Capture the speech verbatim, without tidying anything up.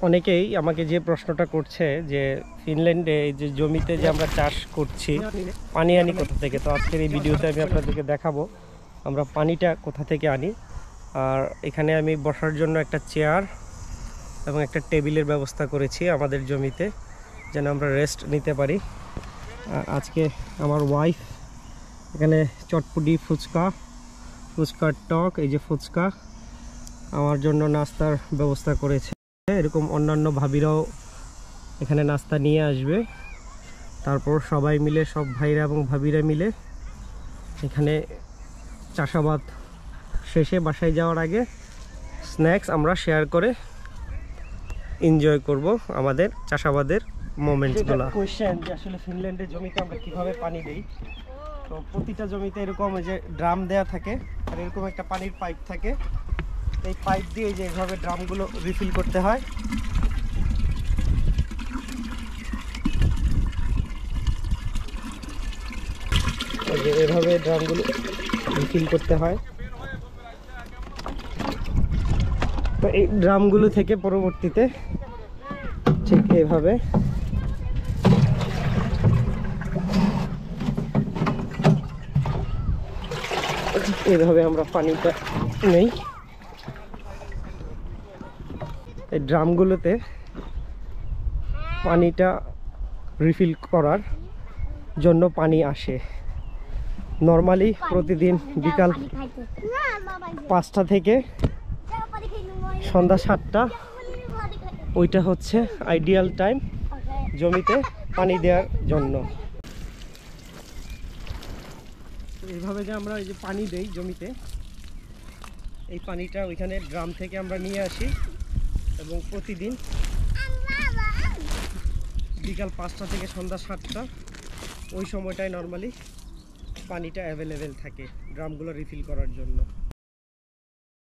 অনেকেই আমাকে যে প্রশ্নটা করছে যে ফিনল্যান্ডে এই যে জমিতে যে আমরা চাষ করছি পানি আনি কোথা থেকে, তো আজকের এই ভিডিওতে আমি আপনাদেরকে দেখাবো আমরা পানিটা কোথা থেকে আনি। আর এখানে আমি বসার জন্য একটা চেয়ার এবং একটা টেবিলের ব্যবস্থা করেছি আমাদের জমিতে, যেন আমরা রেস্ট নিতে পারি। আজকে আমার ওয়াইফ এখানে চটপটি ফুচকা ফুচকার টক, এই যে ফুচকা আমার জন্য নাস্তার ব্যবস্থা করেছে। এরকম অন্যান্য ভাবিরাও এখানে নাস্তা নিয়ে আসবে। তারপর সবাই মিলে, সব ভাইরা এবং ভাবিরা মিলে এখানে চাষাবাদ শেষে বাসায় যাওয়ার আগে স্ন্যাক্স আমরা শেয়ার করে এনজয় করব আমাদের চাষাবাদের মোমেন্টসগুলো। কোয়েশ্চেন যে আসলে ফিনল্যান্ডের জমিতে আমরা কিভাবে পানি দেই, তো প্রতিটা জমিতে এরকম যে ড্রাম দেয়া থাকে আর এরকম একটা পানির পাইপ থাকে। এই পাইপ দিয়ে যে এভাবে ড্রামগুলো রিফিল করতে হয়। যে এভাবে ড্রামগুলো রিফিল করতে হয়। তো এই ড্রামগুলো থেকে পরবর্তীতে ঠিক এইভাবে এইভাবে আমরা পানিটা নেই। এই ড্রামগুলোতে পানিটা রিফিল করার জন্য পানি আসে নর্মালি প্রতিদিন বিকাল পাঁচটা থেকে সন্ধ্যা সাতটা, ওইটা হচ্ছে আইডিয়াল টাইম জমিতে পানি দেওয়ার জন্য। এইভাবে যে আমরা এই যে পানি দেই জমিতে, এই পানিটা ওইখানে ড্রাম থেকে আমরা নিয়ে আসি এবং প্রতিদিন বিকাল পাঁচটা থেকে সন্ধ্যা সাতটা ওই সময়টায় নর্মালি পানিটা অ্যাভেলেবেল থাকে ড্রামগুলো রিফিল করার জন্য।